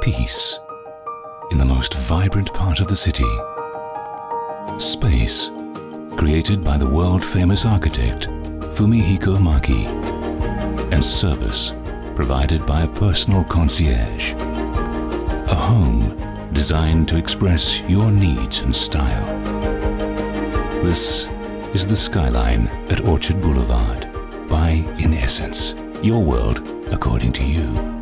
Peace in the most vibrant part of the city. Space created by the world-famous architect Fumihiko Maki. And service provided by a personal concierge. A home designed to express your needs and style. This is the Skyline at Orchard Boulevard by Inessence. Your world according to you.